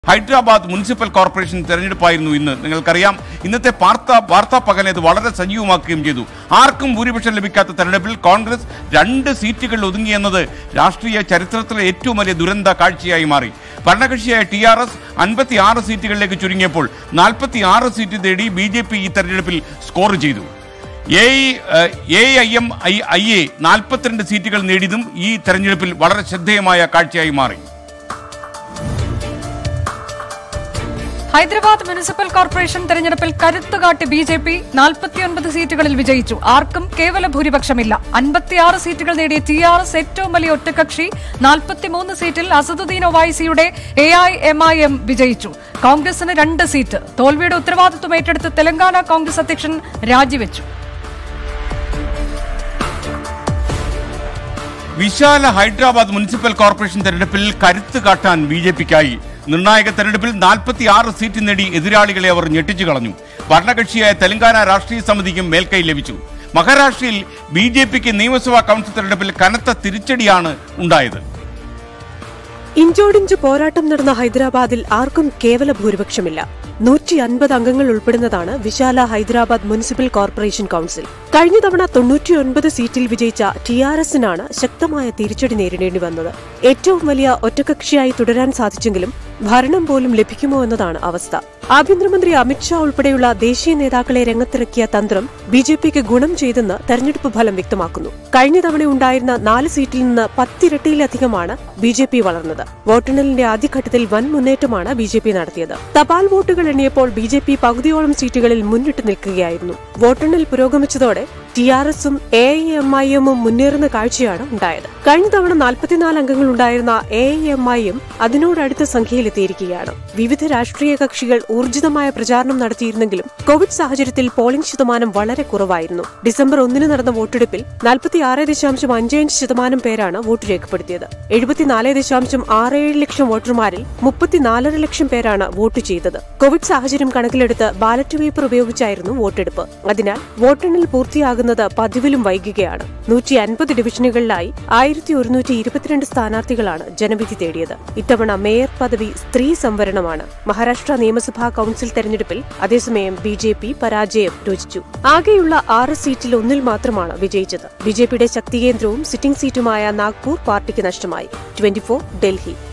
Hyderabad municipal corporation തെരഞ്ഞെടുപ്പായിരുന്നു ഇന്ന്. നിങ്ങൾക്കറിയാം, ഇന്നത്തെ വാർത്താ പകലിനെ ഇത് വളരെ സജീവമാക്കുകയും ചെയ്തു. ആർക്കും ഭൂരിപക്ഷം ലഭിക്കാത്ത തെരഞ്ഞെടുപ്പിൽ കോൺഗ്രസ് 2 സീറ്റുകളിൽ ഒതുങ്ങിയെന്നത് രാഷ്ട്രീയ ചരിത്രത്തിലെ ഏറ്റവും വലിയ ദുരന്ത കാഴ്ചയായി മാറി. ഭരണകക്ഷിയായ TRS 56 സീറ്റുകളിലേക്ക് ചുരുങ്ങിയപ്പോൾ 46 സീറ്റ് നേടി BJP ഈ തെരഞ്ഞെടുപ്പിൽ സ്കോർ ചെയ്തു. AIMIA 42 സീറ്റുകൾ നേടിയതും ഈ തെരഞ്ഞെടുപ്പിൽ വളരെ ശ്രദ്ധേയമായ കാഴ്ചയായി മാറി. ഹൈദരാബാദ് മുനിസിപ്പൽ കോർപ്പറേഷൻ തെരഞ്ഞെടുപ്പിൽ കരുത്തുകാട്ടി BJP 49 സീറ്റുകളിൽ വിജയിച്ചു. ആർക്കും കേവല ഭൂരിപക്ഷമില്ല. 56 സീറ്റുകൾ നേടിയ TRS ഏറ്റവും വലിയ ഒറ്റകക്ഷി. 43 സീറ്റിൽ അസദുദ്ദീൻ ഒവൈസിയുടെ AIMIM വിജയിച്ചു. കോൺഗ്രസിന് 2 സീറ്റ്. തോൽവിയുടെ ഉത്തരവാദിത്വം ഏറ്റെടുത്ത് തെലങ്കാന കോൺഗ്രസ് അധ്യക്ഷൻ രാജിവെച്ചു. വിശാല ഹൈദരാബാദ് മുനിസിപ്പൽ കോർപ്പറേഷൻ തെരഞ്ഞെടുപ്പിൽ കരുത്ത് കാട്ടാൻ BJPക്കായി. നിർണായക തെരഞ്ഞെടുപ്പിൽ 46 സീറ്റ് നേടി എതിരാളികളെ അവർ ഞെട്ടിച്ചു കളഞ്ഞു. ഭരണകക്ഷിയായ തെലങ്കാന രാഷ്ട്രീയ സമിതിക്കും മേൽക്കൈ ലഭിച്ചു. മഹാരാഷ്ട്രയിൽ BJPക്ക് നിയമസഭാ കൌൺസിൽ തെരഞ്ഞെടുപ്പിൽ കനത്ത തിരിച്ചടിയാണ് ഉണ്ടായത്. ഇഞ്ചോടിഞ്ച് പോരാട്ടം നടന്ന ഹൈദരാബാദിൽ ആർക്കും കേവല ഭൂരിപക്ഷമില്ല. 150 അംഗങ്ങൾ ഉൾപ്പെടുന്നതാണ് വിശാല ഹൈദരാബാദ് മുനിസിപ്പൽ കോർപ്പറേഷൻ കൌൺസിൽ. കഴിഞ്ഞ തവണ 99 സീറ്റിൽ വിജയിച്ച TRSനാണ് ശക്തമായ തിരിച്ചടി നേരിടേണ്ടി വന്നത്. ഏറ്റവും വലിയ ഒറ്റകക്ഷിയായി തുടരാൻ സാധിച്ചെങ്കിലും ഭരണം പോലും ലഭിക്കുമോ എന്നതാണ് അവസ്ഥ. ആഭ്യന്തരമന്ത്രി അമിത്ഷാ ഉൾപ്പെടെയുള്ള ദേശീയ നേതാക്കളെ രംഗത്തിറക്കിയ തന്ത്രം BJPക്ക് ഗുണം ചെയ്തെന്ന് തെരഞ്ഞെടുപ്പ് ഫലം വ്യക്തമാക്കുന്നു. കഴിഞ്ഞ തവണ ഉണ്ടായിരുന്ന 4 സീറ്റിൽ നിന്ന് 10 ഇരട്ടിയിലധികമാണ് BJP വളർന്നത്. വോട്ടെണ്ണലിന്റെ ആദ്യഘട്ടത്തിൽ വൻ മുന്നേറ്റമാണ് BJP നടത്തിയത്. തപാൽ വോട്ടുകൾ എണ്ണിയപ്പോൾ BJP പകുതിയോളം സീറ്റുകളിൽ മുന്നിട്ട് നിൽക്കുകയായിരുന്നു. വോട്ടെണ്ണൽ പുരോഗമിച്ചതോടെ TRSും AIMIMും മുന്നേറുന്ന കാഴ്ചയാണ് ഉണ്ടായത്. കഴിഞ്ഞ തവണ 44 അംഗങ്ങൾ ഉണ്ടായിരുന്ന AIMIM അതിനോടടുത്ത സംഖ്യയിലെത്തിയിരിക്കുകയാണ്. വിവിധ രാഷ്ട്രീയ കക്ഷികൾ ഊർജിതമായ പ്രചാരണം നടത്തിയിരുന്നെങ്കിലും കോവിഡ് സാഹചര്യത്തിൽ പോളിംഗ് ശതമാനം വളരെ കുറവായിരുന്നു. ഡിസംബർ 1 നടന്ന വോട്ടെടുപ്പിൽ 46.55% പേരാണ് വോട്ട് രേഖപ്പെടുത്തിയത്. 74.67 ലക്ഷം വോട്ടർമാരിൽ 34.5 ലക്ഷം പേരാണ് വോട്ട് ചെയ്തത്. കോവിഡ് സാഹചര്യം കണക്കിലെടുത്ത് ബാലറ്റ് പേപ്പർ ഉപയോഗിച്ചായിരുന്നു വോട്ടെടുപ്പ്. അതിനാൽ വോട്ടെണ്ണൽ പൂർത്തിയാകുന്നത് പതിവിലും വൈകുകയാണ്. 150 ഡിവിഷനുകളിലായി 1122 സ്ഥാനാർത്ഥികളാണ് ജനവിധി തേടിയത്. ഇത്തവണ മേയർ പദവി സ്ത്രീ സംവരണമാണ്. മഹാരാഷ്ട്ര നിയമസഭാ കൌൺസിൽ തെരഞ്ഞെടുപ്പിൽ അതേസമയം BJP പരാജയം രുചിച്ചു. ആകെയുള്ള 6 സീറ്റിൽ 1 മാത്രമാണ് വിജയിച്ചത്. BJPയുടെ ശക്തികേന്ദ്രവും സിറ്റിംഗ് സീറ്റുമായ നാഗ്പൂർ പാർട്ടിക്ക് നഷ്ടമായി. 24 ഡൽഹി.